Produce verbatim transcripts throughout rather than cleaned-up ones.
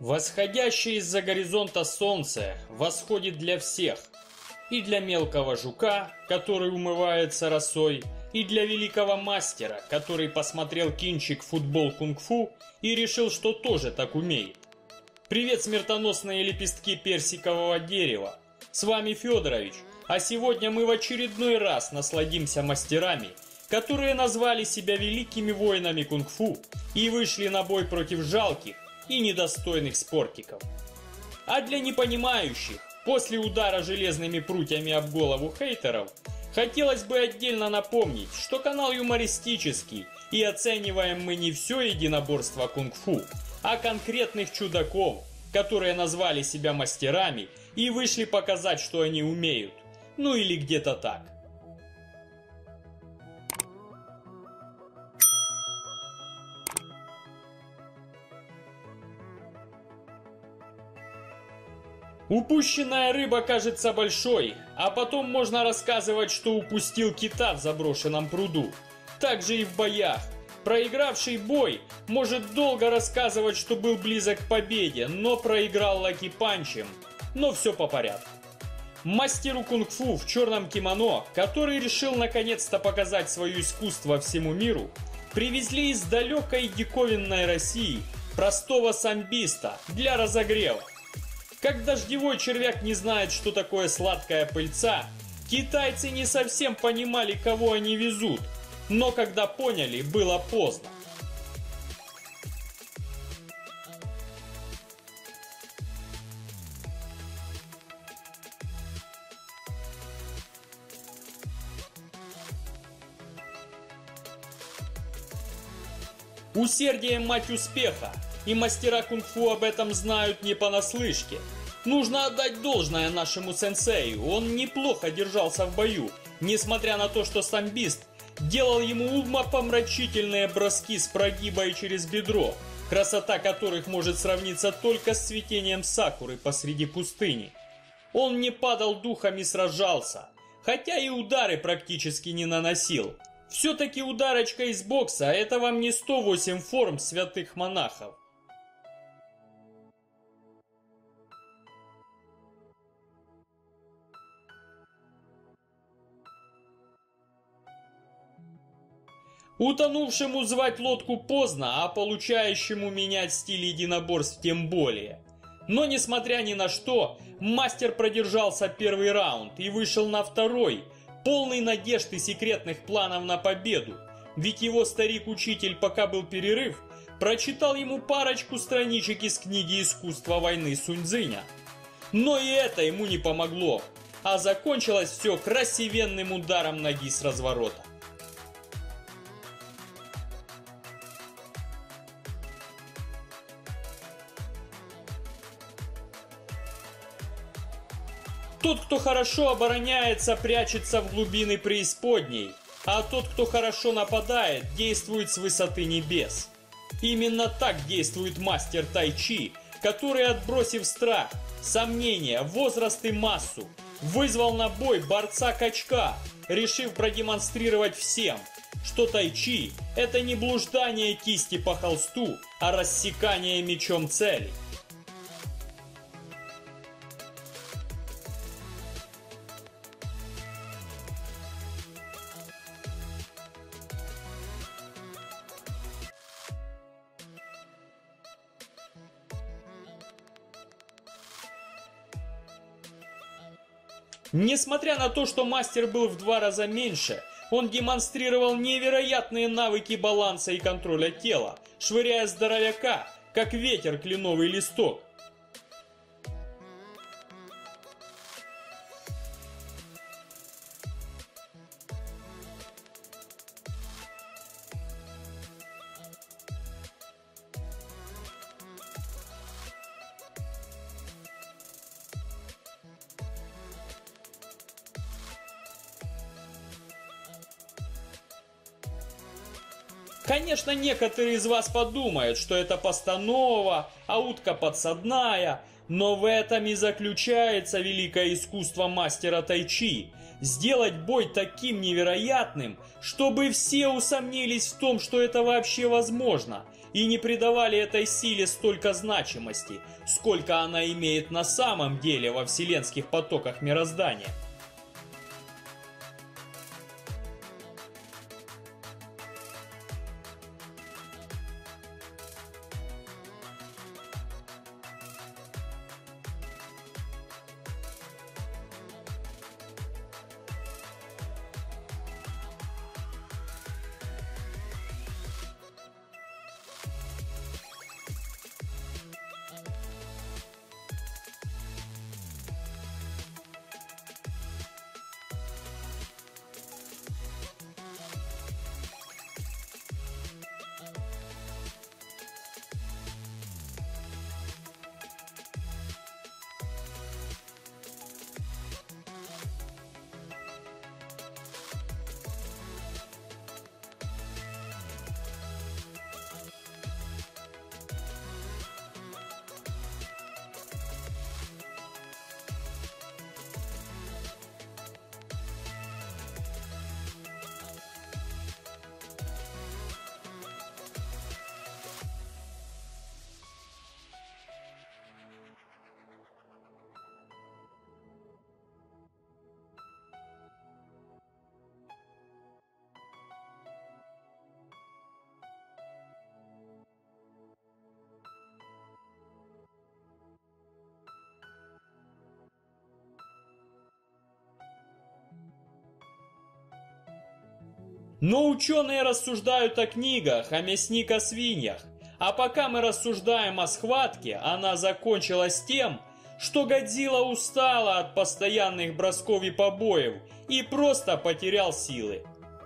Восходящее из-за горизонта солнце восходит для всех. И для мелкого жука, который умывается росой, и для великого мастера, который посмотрел кинчик «Футбол кунг-фу» и решил, что тоже так умеет. Привет, смертоносные лепестки персикового дерева! С вами Федорович, а сегодня мы в очередной раз насладимся мастерами, которые назвали себя великими воинами кунг-фу и вышли на бой против жалких и недостойных спортиков. А для непонимающих, после удара железными прутьями об голову хейтеров, хотелось бы отдельно напомнить, что канал юмористический, и оцениваем мы не все единоборство кунг-фу, а конкретных чудаков, которые назвали себя мастерами и вышли показать, что они умеют. Ну или где-то так. Упущенная рыба кажется большой, а потом можно рассказывать, что упустил кита в заброшенном пруду. Так же и в боях. Проигравший бой может долго рассказывать, что был близок к победе, но проиграл лаки-панчем. Но все по порядку. Мастеру кунг-фу в черном кимоно, который решил наконец-то показать свое искусство всему миру, привезли из далекой диковинной России простого самбиста для разогрева. Как дождевой червяк не знает, что такое сладкая пыльца, китайцы не совсем понимали, кого они везут, но когда поняли, было поздно. Усердие мать успеха, и мастера кунг-фу об этом знают не понаслышке. Нужно отдать должное нашему сенсею, он неплохо держался в бою, несмотря на то, что самбист делал ему умопомрачительные броски с прогиба и через бедро, красота которых может сравниться только с цветением сакуры посреди пустыни. Он не падал духом и сражался, хотя и удары практически не наносил. Все-таки ударочка из бокса – это вам не сто восемь форм святых монахов. Утонувшему звать лодку поздно, а получающему менять стиль единоборств тем более. Но несмотря ни на что, мастер продержался первый раунд и вышел на второй, полный надежд и секретных планов на победу. Ведь его старик-учитель, пока был перерыв, прочитал ему парочку страничек из книги «Искусство войны» Сунь-Цзиня. Но и это ему не помогло, а закончилось все красивенным ударом ноги с разворота. Тот, кто хорошо обороняется, прячется в глубины преисподней, а тот, кто хорошо нападает, действует с высоты небес. Именно так действует мастер тайчи, который, отбросив страх, сомнения, возраст и массу, вызвал на бой борца-качка, решив продемонстрировать всем, что тайчи – это не блуждание кисти по холсту, а рассекание мечом цели. Несмотря на то, что мастер был в два раза меньше, он демонстрировал невероятные навыки баланса и контроля тела, швыряя здоровяка, как ветер кленовый листок. Конечно, некоторые из вас подумают, что это постанова, а утка подсадная, но в этом и заключается великое искусство мастера тайчи – сделать бой таким невероятным, чтобы все усомнились в том, что это вообще возможно, и не придавали этой силе столько значимости, сколько она имеет на самом деле во вселенских потоках мироздания. Но ученые рассуждают о книгах, а мясник о свиньях. А пока мы рассуждаем о схватке, она закончилась тем, что Годзилла устала от постоянных бросков и побоев и просто потерял силы.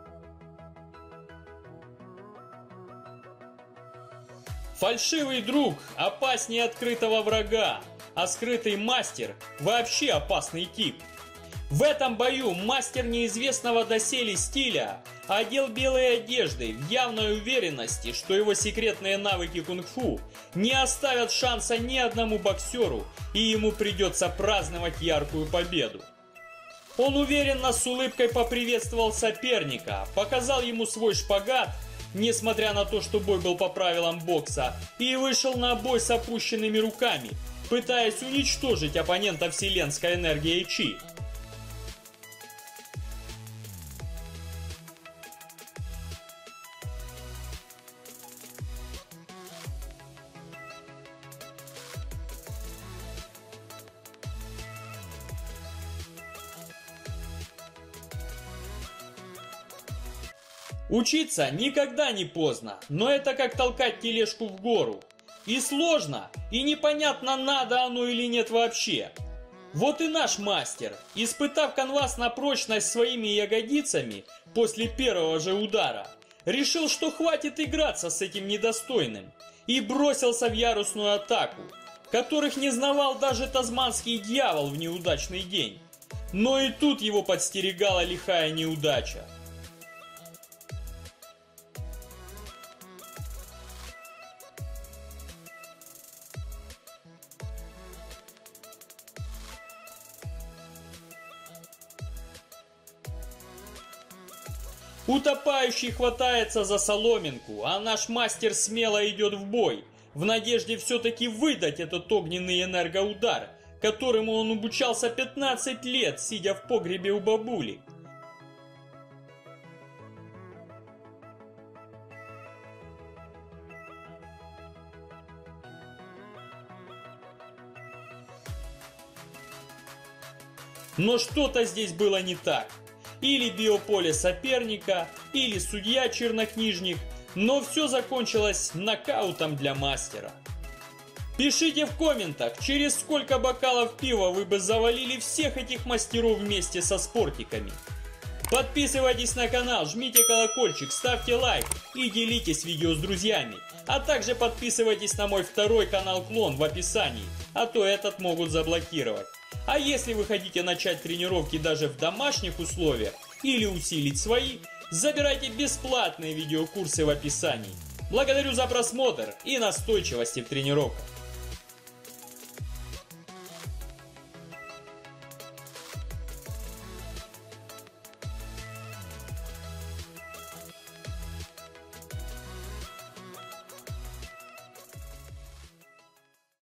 Фальшивый друг опаснее открытого врага, а скрытый мастер вообще опасный тип. В этом бою мастер неизвестного доселе стиля одел белые одежды в явной уверенности, что его секретные навыки кунг-фу не оставят шанса ни одному боксеру, и ему придется праздновать яркую победу. Он уверенно с улыбкой поприветствовал соперника, показал ему свой шпагат, несмотря на то, что бой был по правилам бокса, и вышел на бой с опущенными руками, пытаясь уничтожить оппонента вселенской энергией Чи. Учиться никогда не поздно, но это как толкать тележку в гору. И сложно, и непонятно, надо оно или нет вообще. Вот и наш мастер, испытав канвас на прочность своими ягодицами после первого же удара, решил, что хватит играться с этим недостойным, и бросился в ярусную атаку, которых не знавал даже тасманский дьявол в неудачный день. Но и тут его подстерегала лихая неудача. Утопающий хватается за соломинку, а наш мастер смело идет в бой, в надежде все-таки выдать этот огненный энергоудар, которому он обучался пятнадцать лет, сидя в погребе у бабули. Но что-то здесь было не так. Или биополе соперника, или судья-чернокнижник, но все закончилось нокаутом для мастера. Пишите в комментах, через сколько бокалов пива вы бы завалили всех этих мастеров вместе со спортиками. Подписывайтесь на канал, жмите колокольчик, ставьте лайк и делитесь видео с друзьями. А также подписывайтесь на мой второй канал Клон в описании, а то этот могут заблокировать. А если вы хотите начать тренировки даже в домашних условиях или усилить свои, забирайте бесплатные видеокурсы в описании. Благодарю за просмотр и настойчивости в тренировках.